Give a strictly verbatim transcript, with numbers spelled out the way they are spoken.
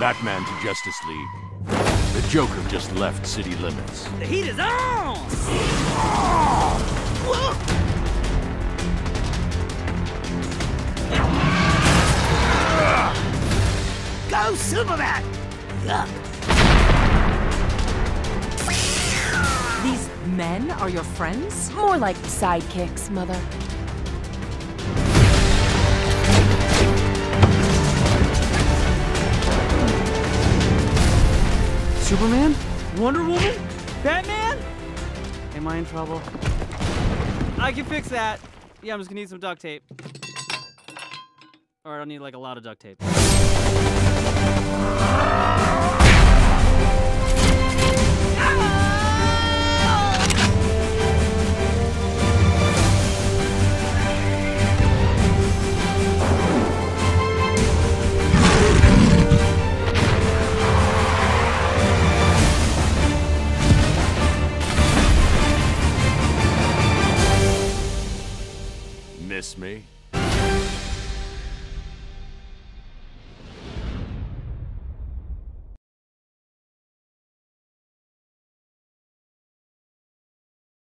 Batman to Justice League. The Joker just left city limits. The heat is on! Go, Superman! These men are your friends? More like sidekicks, Mother. Superman? Wonder Woman? Batman? Am I in trouble? I can fix that. Yeah, I'm just gonna need some duct tape. Or I'll need like a lot of duct tape. Miss me?